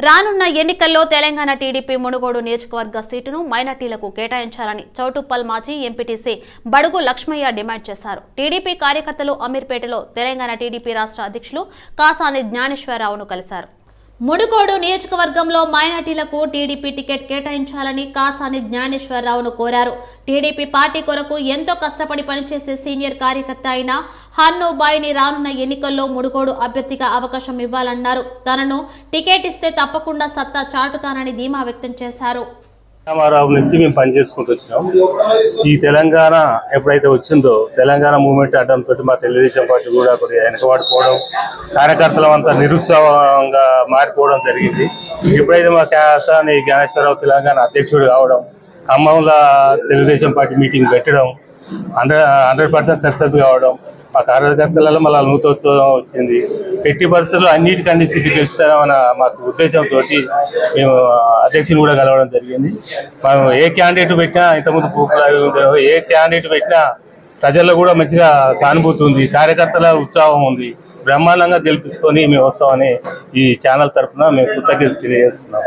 రానున్న ఎన్నికల్లో తెలంగాణ టీడీపీ మునుగోడు నియోజకవర్గ సీటును మైనార్టీలకు కేటాయించాలని చౌటుప్పల్ మాజీ ఎంపీటీసీ బడుగు లక్ష్మయ్య డిమాండ్ చేశారు. టీడీపీ కార్యకర్తలు అమీర్పేటలో తెలంగాణ టీడీపీ రాష్ట్ర అధ్యక్షులు కాసాని జ్ఞానేశ్వరరావును కలిశారు. మునుగోడు నియోజకవర్గంలో మైనార్టీలకు టీడీపీ టికెట్ కేటాయించాలని కాసాని జ్ఞానేశ్వరరావును కోరారు. టీడీపీ పార్టీ కొరకు ఎంతో కష్టపడి పనిచేసే సీనియర్ కార్యకర్త అయిన హన్నుబాయిని రానున్న ఎన్నికల్లో మునుగోడు అభ్యర్థిగా అవకాశం ఇవ్వాలన్నారు. తనను టికెట్ ఇస్తే తప్పకుండా సత్తా చాటుతానని ధీమా వ్యక్తం చేశారు. రామారావు నుంచి మేము పనిచేసుకుంటూ వచ్చినాం. ఈ తెలంగాణ ఎప్పుడైతే వచ్చిందో తెలంగాణ మూవ్మెంట్ అడ్డంతో మా తెలుగుదేశం పార్టీ కూడా కొద్దిగా వెనకబడిపోవడం, కార్యకర్తలు అంతా నిరుత్సాహంగా మారిపోవడం జరిగింది. ఎప్పుడైతే మా కాసాని జ్ఞానేశ్వరరావు తెలంగాణ అధ్యక్షుడు కావడం, ఖమ్మంలో తెలుగుదేశం పార్టీ మీటింగ్ పెట్టడం, 100% సక్సెస్ కావడం, మా కార్యకర్తలలో మళ్ళీ నూతోత్సవం వచ్చింది. ఎట్టి పరిస్థితుల్లో అన్నిటికన్నీ సీట్లు గెలుస్తామన్న మాకు ఉద్దేశంతో మేము అధ్యక్షుని కూడా కలవడం జరిగింది. మేము ఏ క్యాండిడేట్ పెట్టినా, ఇంతకుముందు ఏ క్యాండిడేట్ పెట్టినా ప్రజల్లో కూడా మంచిగా సానుభూతి ఉంది, కార్యకర్తల ఉత్సాహం ఉంది. బ్రహ్మాండంగా గెలిపించుకొని మేము వస్తామని ఈ ఛానల్ తరఫున మేము కృతజ్ఞతలు తెలియజేస్తున్నాం.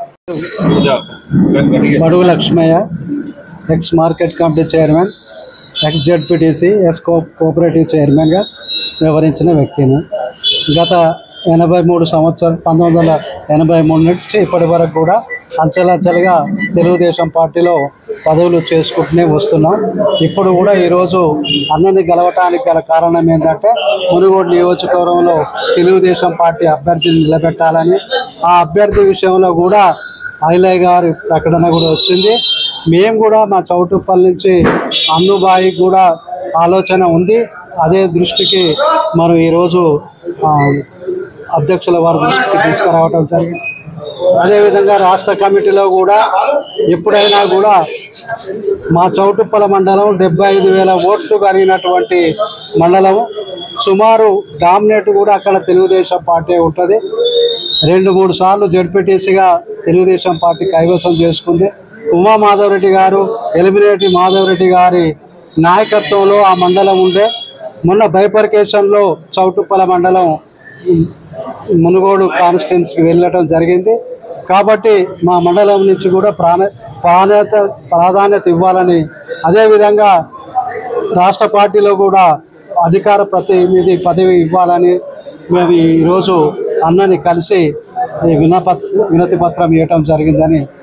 Badugu Lakshmaiah, ex market committee chairman, ex ZPTC, S cooperative చైర్మన్గా వ్యవహరించిన వ్యక్తిని. గత 83 సంవత్సరాలు 1983 నుంచి ఇప్పటి వరకు కూడా అంచెలంచెలుగా తెలుగుదేశం పార్టీలో పదవులు చేసుకుంటూనే వస్తున్నాం. ఇప్పుడు కూడా ఈరోజు అన్నని గెలవటానికి గల కారణం ఏంటంటే మునుగోడు నియోజకవర్గంలో తెలుగుదేశం పార్టీ అభ్యర్థిని నిలబెట్టాలని, ఆ అభ్యర్థి విషయంలో కూడా ఐలయ్య గారి ప్రకటన కూడా వచ్చింది. మేము కూడా మా చౌటుప్పల్ నుంచి అన్నుబాయి కూడా ఆలోచన ఉంది. అదే దృష్టికి మనం ఈరోజు అధ్యక్షుల వారి దృష్టికి తీసుకురావడం జరిగింది. అదేవిధంగా రాష్ట్ర కమిటీలో కూడా ఎప్పుడైనా కూడా మా చౌటుప్పల మండలం 75,000 ఓట్లు కలిగినటువంటి మండలం. సుమారు డామినేట్ కూడా అక్కడ తెలుగుదేశం పార్టీ ఉంటుంది. 2-3 సార్లు జడ్పీటీసీగా తెలుగుదేశం పార్టీ కైవసం చేసుకుంది. ఉమా మాధవరెడ్డి గారు, ఎలిమినేటి మాధవరెడ్డి గారి నాయకత్వంలో ఆ మండలం ఉండే. మొన్న బైపర్కేషన్లో చౌటుప్పల మండలం మునుగోడు కాన్స్టిట్యున్సీకి వెళ్ళటం జరిగింది. కాబట్టి మా మండలం నుంచి కూడా ప్రాధాన్యత ఇవ్వాలని, అదేవిధంగా రాష్ట్ర పార్టీలో కూడా అధికార ప్రతినిధి పదవి ఇవ్వాలని మేము ఈరోజు అన్నని కలిసి వినతి పత్రం ఇవ్వటం జరిగిందని